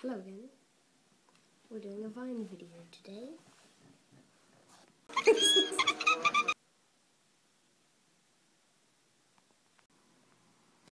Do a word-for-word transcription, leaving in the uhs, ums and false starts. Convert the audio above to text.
Hello again. We're doing a Vine video today.